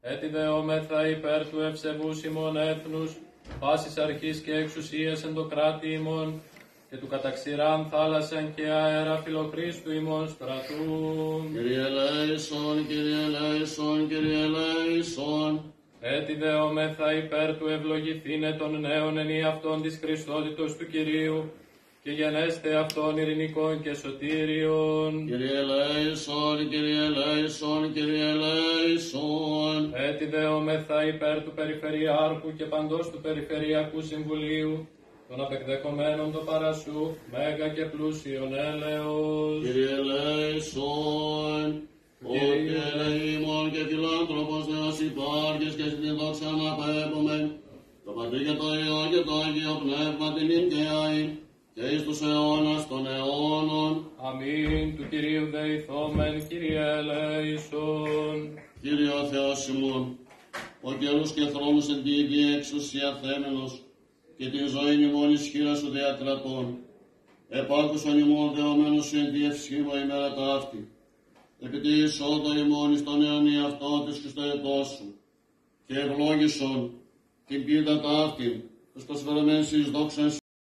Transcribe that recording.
Έτσι δεόμεθα υπέρ του ευσεβούς ημών έθνους, πάσης αρχής και εξουσίας εν το κράτη ημών, και του καταξηράν θάλασσαν και αέρα φιλοχρίστου ημών στρατού. Κύριε ελέησον, Κύριε ελέησον, Κύριε ελέησον. Έτσι δεόμεθα υπέρ του ευλογηθήνε των νέων εν αυτών της Χριστότητος του Κυρίου, και γενέστε αυτών ειρηνικών και σωτήριων. Κύριε ελέησον, Κύριε ελέησον, Κύριε ελέησον. Έτσι δεόμεθα υπέρ του Περιφερειάρχου και παντός του Περιφερειακού Συμβουλίου, των απεκδεκομένων το παρασού, μέγα και πλούσιον έλεος. Κύριε ελέησον. Ότι ελεήμων και φιλάνθρωπος Θεός υπάρχεις και στην δόξα να απέπομεν, το Πατρί και το Υιό και το Άγιο Πνεύμα την ικαιάη, και εις τους αιώνας των αιώνων. Αμήν. Του Κυρίου δεηθόμεν, Κύριε ελέησον. Κύριε ο Θεός ημών, ο καιρούς και χρόνους εν τη Υιή εξουσία θέμενος, και την ζωή ημών ισχύρα σου διακρατών. Επάκουσον ημών δεωμένους σου εν τη ευσχήμα ημέρα ταύτη. Επί τη εισόδο ημών εις τον αιωνί αυτό της Χριστοετός σου, και ευλόγησον την πίτα ταύτη, ως προσφερωμένης εις δόξαν